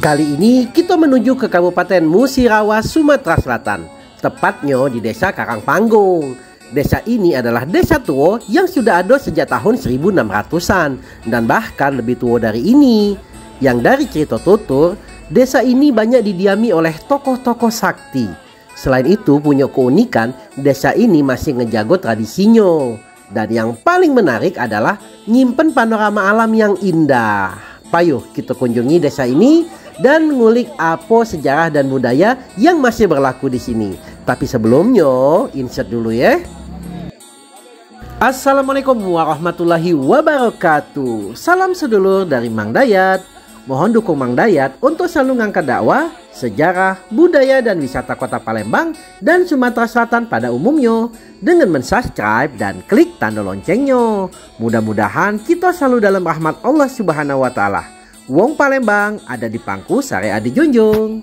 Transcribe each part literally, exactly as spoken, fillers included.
Kali ini kita menuju ke Kabupaten Musirawas, Sumatera Selatan, tepatnya di Desa Karangpanggung. Desa ini adalah desa tua yang sudah ada sejak tahun seribu enam ratusan dan bahkan lebih tua dari ini. Yang dari cerita tutur, desa ini banyak didiami oleh tokoh-tokoh sakti. Selain itu punya keunikan, desa ini masih ngejago tradisinya. Dan yang paling menarik adalah nyimpen panorama alam yang indah. Payuh kita kunjungi desa ini dan ngulik apa sejarah dan budaya yang masih berlaku di sini. Tapi sebelumnya, insert dulu ya. Assalamualaikum warahmatullahi wabarakatuh. Salam sedulur dari Mang Dayat. Mohon dukung Mang Dayat untuk selalu ngangkat dakwah, sejarah, budaya dan wisata kota Palembang dan Sumatera Selatan pada umumnya dengan mensubscribe dan klik tanda loncengnya. Mudah-mudahan kita selalu dalam rahmat Allah Subhanahu wa taala. Wong Palembang ada di pangku sare adi junjung.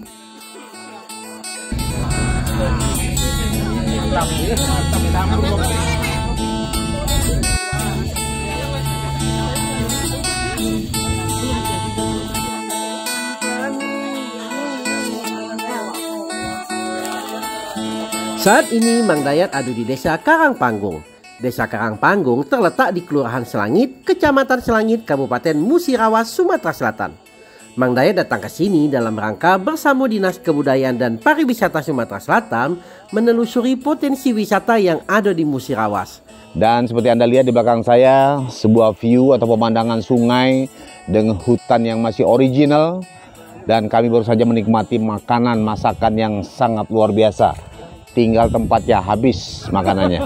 Saat ini Mang Dayat ada di Desa Karangpanggung. Desa Karangpanggung terletak di Kelurahan Selangit, Kecamatan Selangit, Kabupaten Musirawas, Sumatera Selatan. Mang Dayat datang ke sini dalam rangka bersama Dinas Kebudayaan dan Pariwisata Sumatera Selatan menelusuri potensi wisata yang ada di Musirawas. Dan seperti Anda lihat di belakang saya, sebuah view atau pemandangan sungai dengan hutan yang masih original. Dan kami baru saja menikmati makanan masakan yang sangat luar biasa. Tinggal tempatnya habis makanannya.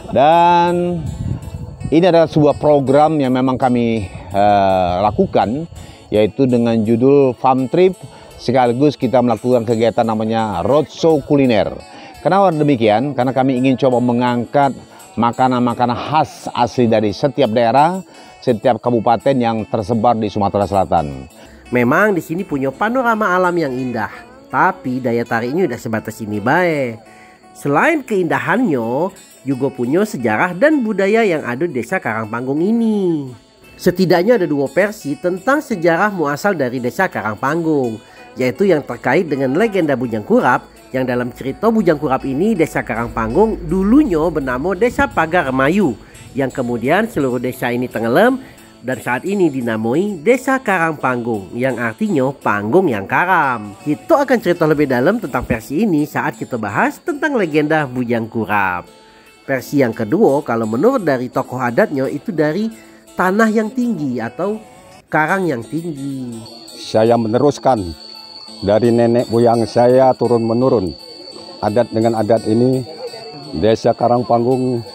Dan ini adalah sebuah program yang memang kami uh, lakukan, yaitu dengan judul Farm Trip, sekaligus kita melakukan kegiatan namanya Roadshow Kuliner. Kenapa demikian? Karena kami ingin coba mengangkat makanan-makanan khas asli dari setiap daerah, setiap kabupaten yang tersebar di Sumatera Selatan. Memang di sini punya panorama alam yang indah, tapi daya tariknya udah sebatas ini baik. Selain keindahannya, juga punya sejarah dan budaya yang ada di Desa Karangpanggung ini. Setidaknya ada dua versi tentang sejarah muasal dari Desa Karangpanggung, yaitu yang terkait dengan legenda Bujang Kurap, yang dalam cerita Bujang Kurap ini Desa Karangpanggung dulunya bernama Desa Pagar Remayu, yang kemudian seluruh desa ini tenggelam dan saat ini dinamai Desa Karangpanggung, yang artinya panggung yang karam. Kita akan cerita lebih dalam tentang versi ini saat kita bahas tentang legenda Bujang Kurap. Versi yang kedua, kalau menurut dari tokoh adatnya, itu dari tanah yang tinggi atau karang yang tinggi. Saya meneruskan dari nenek moyang saya turun menurun adat dengan adat ini. Desa Karangpanggung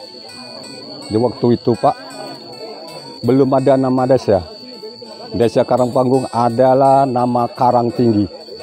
di waktu itu Pak, belum ada nama desa. Desa Karangpanggung adalah nama Karang Tinggi.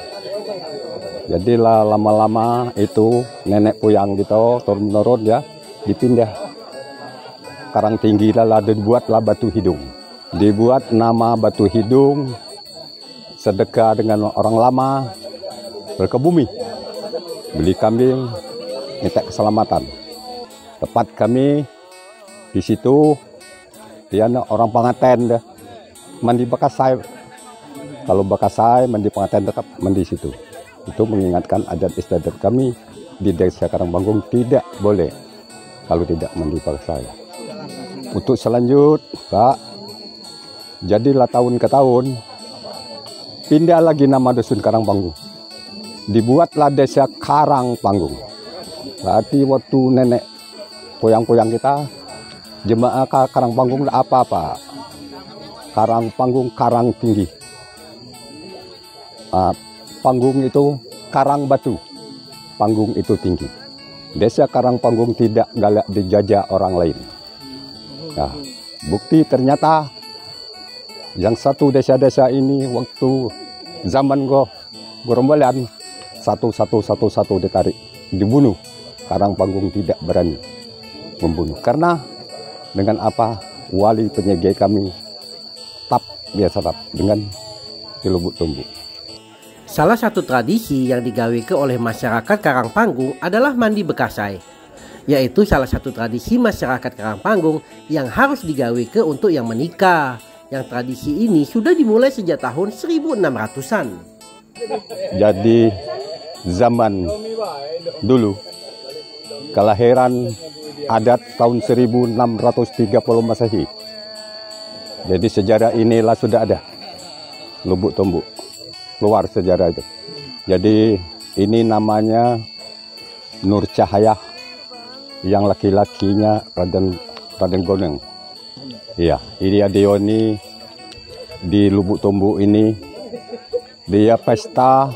Jadilah lama-lama itu nenek moyang gitu turun menurun ya, dipindah Karang Tinggi, lalu dibuatlah Batu Hidung. Dibuat nama Batu Hidung sedekah dengan orang lama berkebumi, beli kambing, minta keselamatan. Tepat kami di situ. Dia orang pengantin dah mandi Bekasai. Kalau Bekasai mandi pengantin tetap mandi situ. Itu mengingatkan adat istiadat kami di Desa Karangpanggung tidak boleh kalau tidak mandi Bekasai. Untuk selanjut, Pak, jadilah tahun ke tahun pindah lagi nama dusun Karangpanggung. Dibuatlah Desa Karangpanggung. Berarti waktu nenek poyang-poyang kita jemaah Karangpanggung apa-apa. Karangpanggung Karang Tinggi. Uh, panggung itu karang batu. Panggung itu tinggi. Desa Karangpanggung tidak galak dijajah orang lain. Nah, bukti ternyata yang satu desa-desa ini waktu zaman go gerombolan satu-satu satu-satu ditarik, dibunuh. Karangpanggung tidak berani membunuh karena dengan apa? Wali penyegai kami tap biasa tap dengan dilubuk tumbuk. Salah satu tradisi yang digawe ke oleh masyarakat Karangpanggung adalah mandi Bekasai, yaitu salah satu tradisi masyarakat Karangpanggung yang harus digawe ke untuk yang menikah. Yang tradisi ini sudah dimulai sejak tahun seribu enam ratusan. Jadi zaman dulu kelahiran adat tahun seribu enam ratus tiga puluh Masehi. Jadi sejarah inilah sudah ada. Lubuk Tombuk keluar sejarah itu. Jadi ini namanya Nur Cahaya, yang laki-lakinya Raden Raden Goneng. Iya, ini Adioni di Lubuk Tombuk ini dia pesta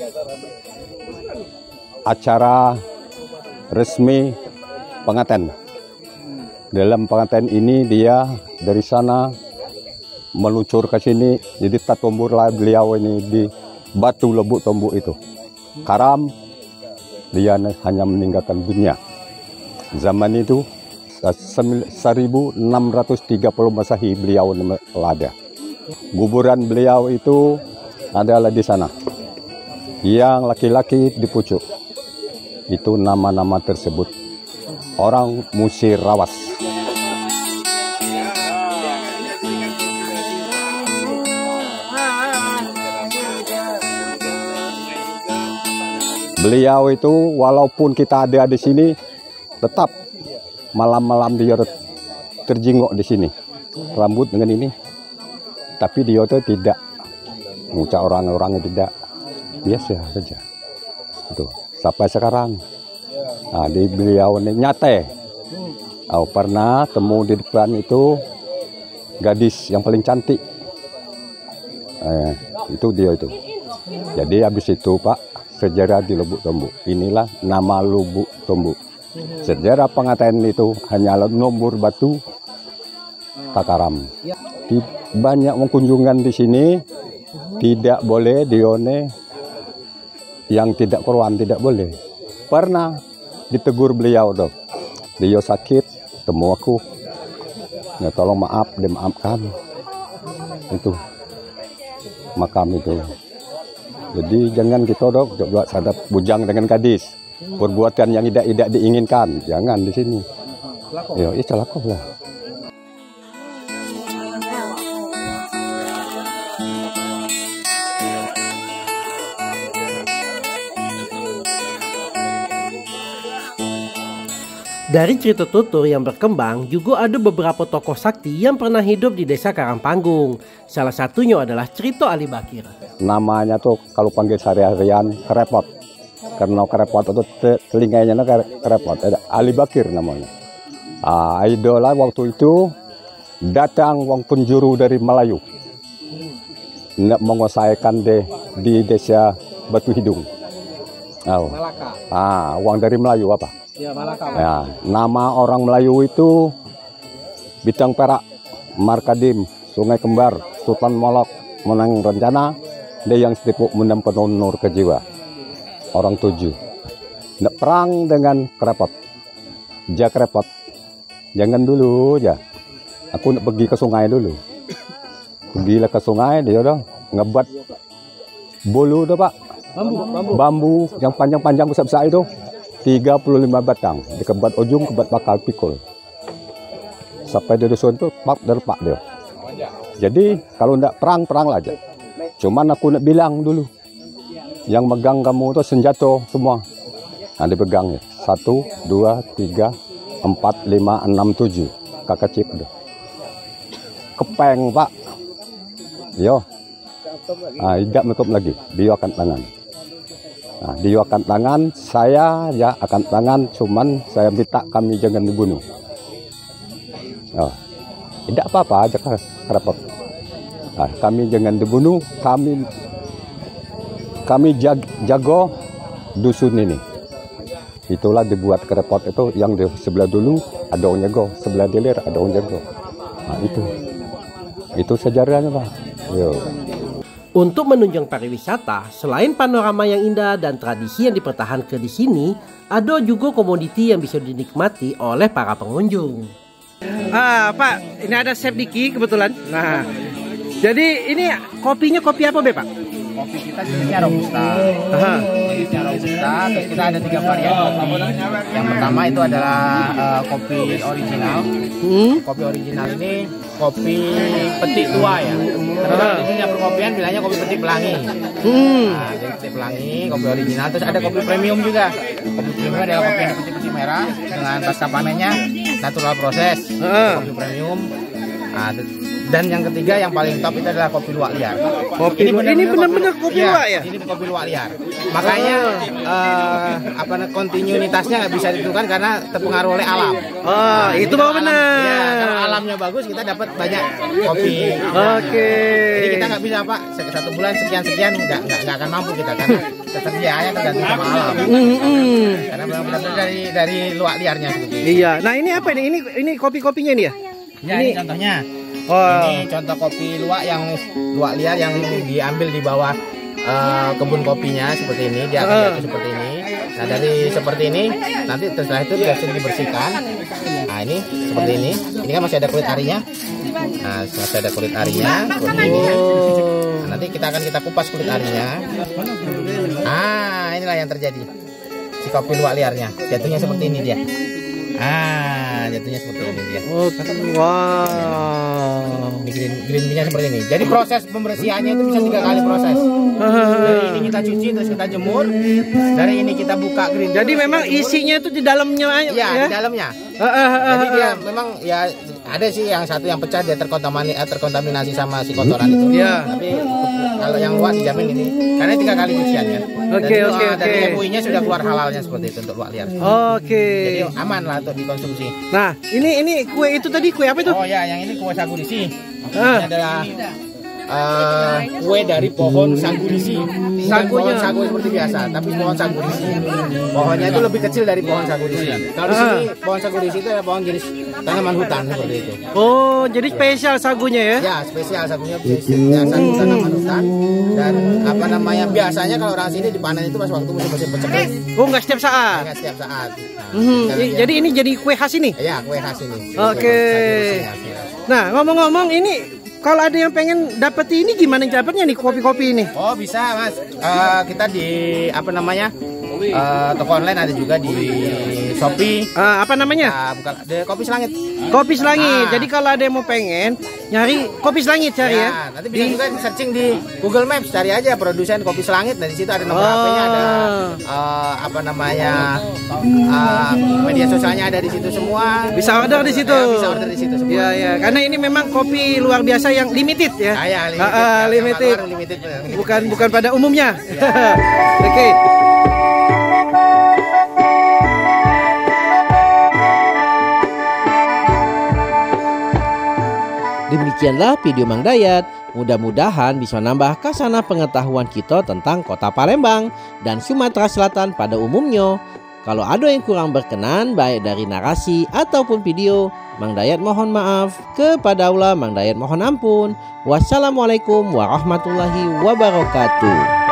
acara resmi pengantin. Dalam pengantin ini dia dari sana meluncur ke sini, jadi tatombur lah beliau ini di batu Lubuk Tombuk itu. Karam dia hanya meninggalkan dunia. Zaman itu seribu enam ratus tiga puluh Masehi beliau melada. Kuburan beliau itu adalah di sana. Yang laki-laki di pucuk. Itu nama-nama tersebut. Orang Musirawas. Beliau itu walaupun kita ada di sini, tetap malam-malam dia terjingok di sini. Rambut dengan ini. Tapi dia itu tidak ngucap orang-orangnya tidak. Biasa saja. Itu sampai sekarang. Nah, di beliau ini nyate. Aku pernah temu di depan itu gadis yang paling cantik. Eh, itu dia itu. Jadi habis itu Pak, sejarah di Lubuk Tombuk. Inilah nama Lubuk Tombuk. Sejarah pengantin itu hanyalah nomor batu Takaram. Di, banyak kunjungan di sini, tidak boleh dione yang tidak keruan, tidak boleh. Pernah ditegur beliau dong. Dia sakit, temu aku. Ya tolong maaf, dimaafkan. Itu makam itu. Jadi jangan kita dok buat sadap bujang dengan gadis. Perbuatan yang tidak tidak diinginkan, jangan di sini. Ya, itu celaka lah. Dari cerita tutur yang berkembang, juga ada beberapa tokoh sakti yang pernah hidup di desa Karangpanggung. Salah satunya adalah Crito Ali Bakir. Namanya tuh kalau panggil sehari-harian kerepot. Karena kerepot itu telinganya kerepot. Ada Ali Bakir namanya. Ah, idola waktu itu datang wong penjuru dari Melayu. Nggak menguasaikan deh di desa Batu Hidung. Oh. Ah, uang dari Melayu apa? Ya, Malaka. Ya, nama orang Melayu itu Bintang Perak, Markadim, Sungai Kembar, Sultan Molok, Menang Rencana, dia yang setipuk mendam penonor ke jiwa. Orang tujuh. Nggak perang dengan kerepot. Ja kerepot. Jangan dulu ya. Aku nak pergi ke sungai dulu. Pergilah ke sungai, dia udah ngebat bulu tuh Pak. Bambu, bambu. Bambu yang panjang-panjang besar-besar itu. tiga puluh lima batang, dikebat ujung, kebat bakal pikul. Sampai di dusun itu, pak, derpak dia. Jadi, kalau ndak perang, perang aja. Cuman aku nak bilang dulu. Yang megang kamu itu senjata semua. Nah, dipegang ya. Satu, dua, tiga, empat, lima, enam, tujuh. Kakak cip deh. Kepeng, Pak. Yo. Nah, tidak menutup lagi. Dia akan tangan. Nah, dia akan tangan, saya ya akan tangan, cuman saya minta kami jangan dibunuh. Oh, tidak apa-apa aja kerepot. Nah, kami jangan dibunuh, kami kami jag, jago dusun ini. Itulah dibuat kerepot itu yang di sebelah dulu ada orang jago, sebelah dilir ada orang jago. Nah, itu itu sejarahnya Pak. Yo. Untuk menunjang pariwisata, selain panorama yang indah dan tradisi yang dipertahankan di sini, ada juga komoditi yang bisa dinikmati oleh para pengunjung. Ah, Pak, ini ada Chef Diki kebetulan. Nah, jadi ini kopinya kopi apa, Be, Pak? Kopi kita jenisnya robusta. Aha. Jenisnya robusta. Terus kita ada tiga varian kopi. Yang pertama itu adalah uh, kopi original. Hmm? Kopi original ini kopi petik tua ya. Karena di dunia perkopian bilangnya kopi petik pelangi. Hmm. Nah, jadi petik pelangi, kopi original. Terus ada kopi premium juga. Kopi premium adalah kopi yang putih-putih merah dengan pasca panennya natural proses. Uh. Kopi premium. Nah, dan yang ketiga yang paling top itu adalah kopi luwak liar. Kopi ini benar-benar kopi, kopi luwak ya? Ini kopi luwak liar. Makanya uh, apa kontinuitasnya nggak bisa ditentukan karena terpengaruh oleh alam. Oh, nah, itu baru benar. Ya, kalau alamnya bagus kita dapat banyak kopi. Oke. Okay. Jadi kita nggak bisa Pak satu bulan sekian sekian nggak nggak nggak akan mampu kita karena ketersediaannya tergantung sama alam. Mm -hmm. Karena benar-benar dari dari luwak liarnya seperti itu. Iya. Nah ini apa ini? Ini ini kopi-kopinya ini ya? Ya, ini, ini contohnya. Oh. Ini contoh kopi luwak yang luwak liar yang diambil di bawah uh, kebun kopinya seperti ini. Dia akan jatuh seperti ini. Nah dari seperti ini nanti setelah itu biasa dibersihkan. Nah ini seperti ini. Ini kan masih ada kulit arinya. Nah masih ada kulit arinya seperti ini. Nah, nanti kita akan kita kupas kulit arinya. Ah inilah yang terjadi. Si kopi luwak liarnya jatuhnya seperti ini dia. Ah, jatuhnya seperti ini dia. Oh, wow. Ini green green bean-nya seperti ini. Jadi proses pembersihannya itu bisa tiga kali proses. Dari ini kita cuci terus kita jemur. Dari ini kita buka green. Jadi memang isinya itu di dalamnya ya, ya? Di dalamnya. Uh, uh, uh, Jadi dia memang ya ada sih yang satu yang pecah dia terkontaminasi terkontaminasi sama si kotoran itu. Ya. Tapi kalau yang luwak dijamin ini karena tiga kali cuciannya. Oke oke oke. Dari M U I-nya sudah keluar halalnya seperti itu untuk luwak liar. Oke. Jadi aman lah untuk dikonsumsi. Nah, ini ini kue itu tadi kue apa itu? Oh ya, yang ini kue sagurisi. Ah. Ini adalah uh, kue dari pohon sagurisi. Bukan pohon sagu seperti biasa, tapi pohon sagurisi. Pohonnya itu lebih kecil dari pohon sagurisi. Kalau di sini pohon sagurisi itu adalah pohon jenis tanaman hutan seperti itu. Oh, jadi spesial sagunya ya? Ya, spesial sagunya spesial sagu tanaman hutan. Dan apa namanya biasanya kalau orang sini dipanen itu pas waktu musim-musim pecekik. Oh, nggak setiap saat? Nggak setiap saat. Nah, Hmm, jadi ini jadi kue khas ini? Ya, kue khas ini. Oke. Okay. Nah, ngomong-ngomong ini kalau ada yang pengen dapat ini gimana dapatnya nih kopi-kopi ini? Oh bisa Mas, uh, kita di apa namanya uh, toko online ada juga di Shopee. Uh, apa namanya? Uh, bukan, di Kopi Selangit. Kopi Selangit. Ah. Jadi kalau ada yang mau pengen nyari Kopi Selangit cari ya. ya. Nanti bisa di... juga searching di Google Maps, cari aja produsen Kopi Selangit. Nah di situ ada nomor oh. H P-nya, ada uh, apa namanya uh, media sosialnya ada di situ semua. Bisa order di situ. Ya, bisa order di situ semua. Iya ya, karena ini memang kopi luar biasa yang limited ya. Ah, ya, limited. Uh, uh, limited. limited. Bukan bukan pada umumnya. Ya. Oke. Okay. Demikianlah video Mang Dayat. Mudah-mudahan bisa nambah kasana pengetahuan kita tentang kota Palembang dan Sumatera Selatan pada umumnya. Kalau ada yang kurang berkenan baik dari narasi ataupun video, Mang Dayat mohon maaf. Kepada Allah Mang Dayat mohon ampun. Wassalamualaikum warahmatullahi wabarakatuh.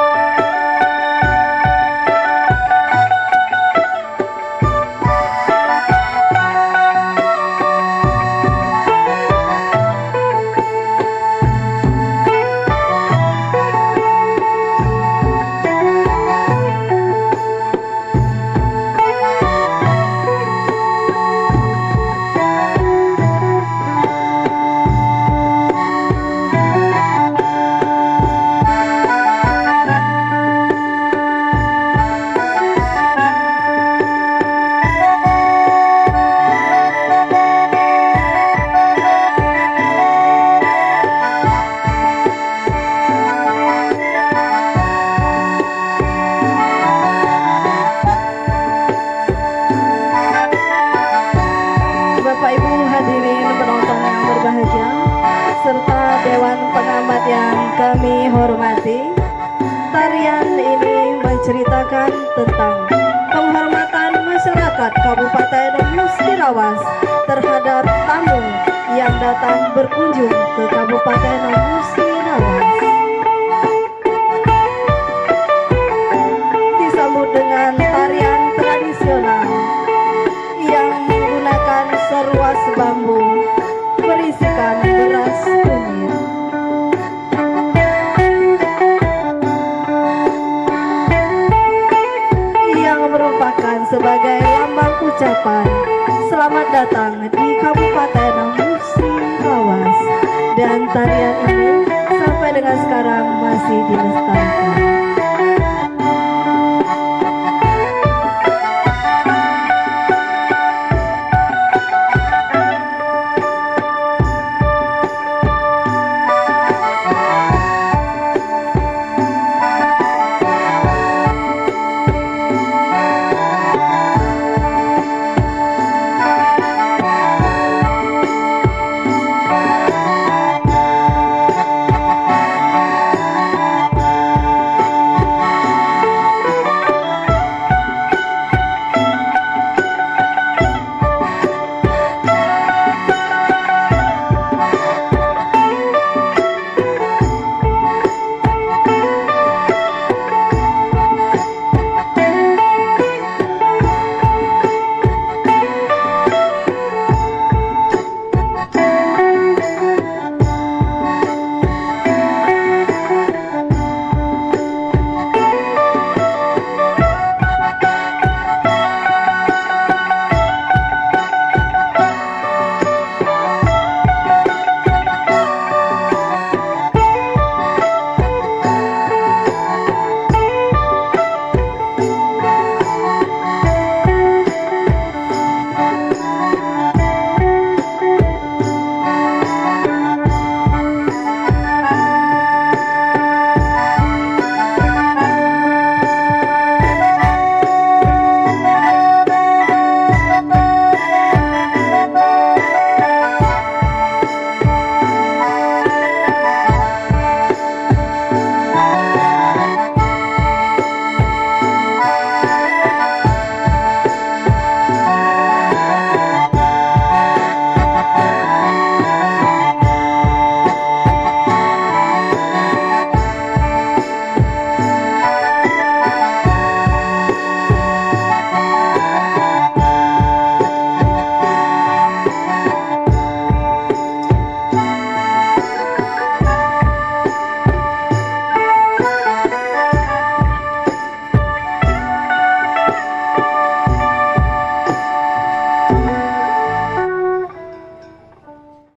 Serta Dewan Pengamat yang kami hormati, tarian ini menceritakan tentang penghormatan masyarakat Kabupaten Musirawas terhadap tamu yang datang berkunjung ke Kabupaten Musirawas. Disambut dengan tarian tradisional yang menggunakan seruas bambu berisikan beras kunyit. Yang merupakan sebagai lambang ucapan selamat datang di Kabupaten Musirawas. dilestarikan.